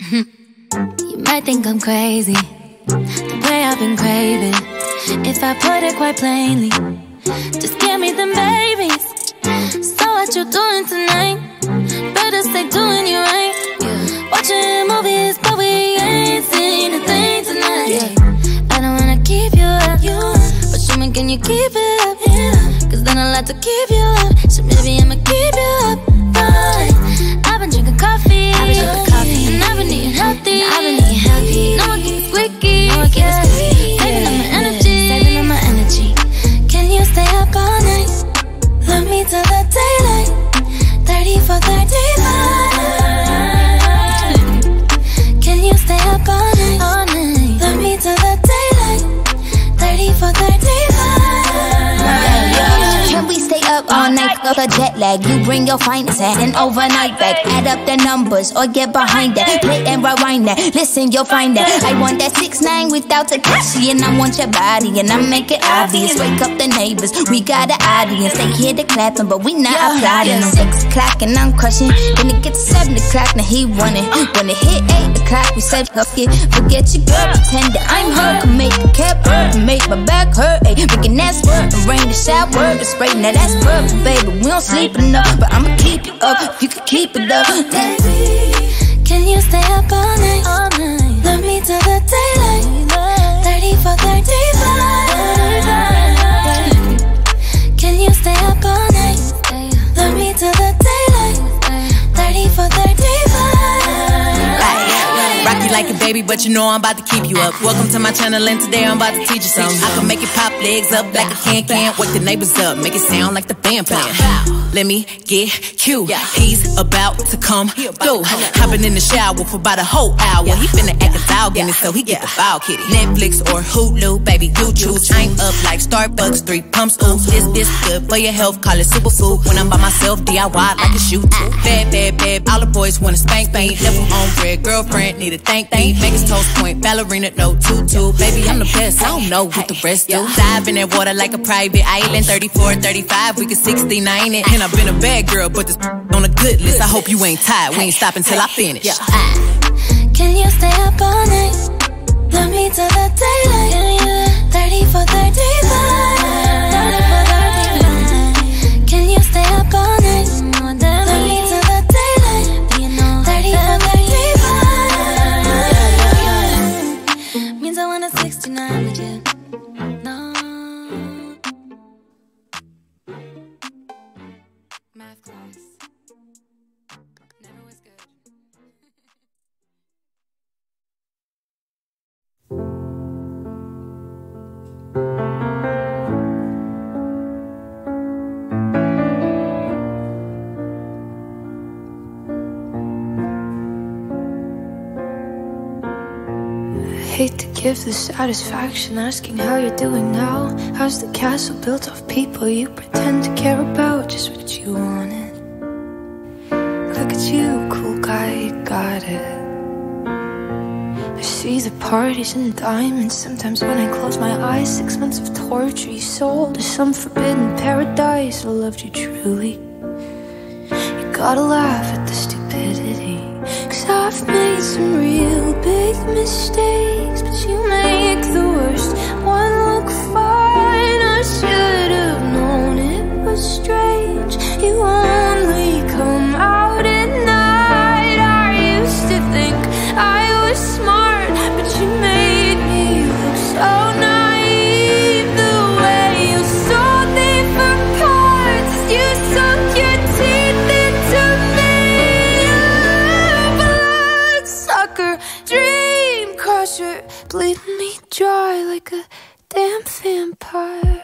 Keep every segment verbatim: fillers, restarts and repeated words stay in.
You might think I'm crazy, the way I've been craving. If I put it quite plainly, just give me them babies. So what you doing tonight? Better stay doing you right. Watching movies, but we ain't seen a thing tonight. I don't wanna keep you up, but show me, can you keep it up? Cause then I'll have to keep you up. So maybe I'ma keep you up. Fine. I've been drinking coffee, I've been drinking coffee, and I've been eating healthy. I've been eating healthy. No one keeps squeaky, no one keeps squeaky. Saving up my energy, saving up my energy. Can you stay up all night? Love me till the daylight. Thirty for thirty-five. Can you stay up all night? All night. Love me till the daylight. Thirty for thirty-five. Can we stay up all night? Up a jet lag. You bring your finest and overnight back. Add up the numbers or get behind that. Play and rewind that. Listen, you'll find that. I want that six nine without Tekashi, and I want your body, and I make it obvious. Wake up the neighbors, we got an audience. They hear the clapping, but we not applauding. Six o'clock and I'm crushing. When it gets seven o'clock, now he running. When it hit eight o'clock, we said fuck it. Forget your girl, pretend that I'm her. Can make a cap hurt, can make my back hurt. Ay, making that squirt, and rain the shower, the spray. Now that's perfect, baby. We don't sleep enough, but I'ma keep you up. If you can keep it up, baby. Can you stay up all night? All night. Love me till the daylight. Thirty for thirty-five. Can you stay up all night? Love me till the daylight. Thirty for thirty-five. Rock you like a baby, but you know I'm about to keep you up. Welcome to my channel, and today I'm about to teach you something. I can make it pop legs up like a can-can. Wake the neighbors up, make it sound like the band playing. Let me get cute. He's about to come through. Hopping in the shower for about a whole hour. He finna act a dog in it, so he get the foul kitty. Netflix or Hulu, baby, you choose. I'm up like Starbucks, three pumps, ooh. This, this good for your health, call it superfood. When I'm by myself, D I Y like a shoe too. Bad, bad, bad, all the boys wanna spank me. Level on red, girlfriend, need a thank me. Make his toast point, ballerina, no tutu. Baby, I'm the best, I don't know what the rest do. Dive in that water like a private island. Thirty-four, thirty-five, we can sixty-nine it. And I've been a bad girl, but this on a good list. I hope you ain't tired, we ain't stopping till I finish. Can you stay up all night? Love me till the daylight. Thirty for thirty-five. Can you stay up all night? Love me till the daylight. Thirty for thirty-five. Means I want a sixty-nine with you. No. Math class. Never was good. Hate to give the satisfaction asking how you're doing now. How's the castle built of people you pretend to care about? Just what you wanted. Look at you, cool guy, you got it. I see the parties and diamonds. Sometimes when I close my eyes, six months of torture you sold to some forbidden paradise. I loved you truly. You gotta laugh at the stupidity, 'cause I've made some real big mistakes, but you make the worst one look fine. I should have known it was strange. You only come out at night. I used to think I was smart, but you made me look so naive. The way you sold me for parts, you sunk your teeth into me. Bloodsucker, dream crusher, bleeding me dry like a damn vampire.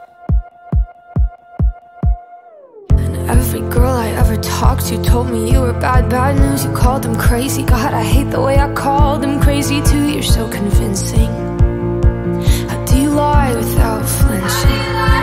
And every girl I ever talked to told me you were bad, bad news. You called them crazy. God, I hate the way I called them crazy too. You're so convincing. How do you lie without flinching?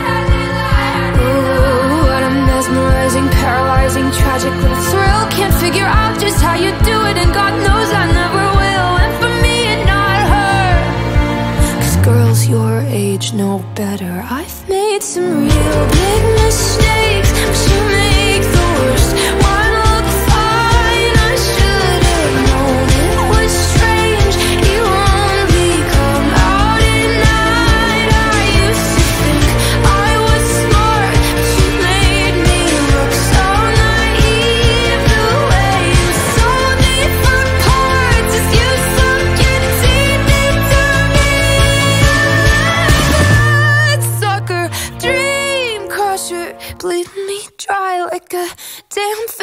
Ooh, what a mesmerizing, paralyzing, tragic little thrill. Can't figure out just how you do it, and God knows I never will. And for me and not her, 'cause girls your age know better. I've made some real big mistakes, but you make the worst one look fine. I should have known it was damn thing.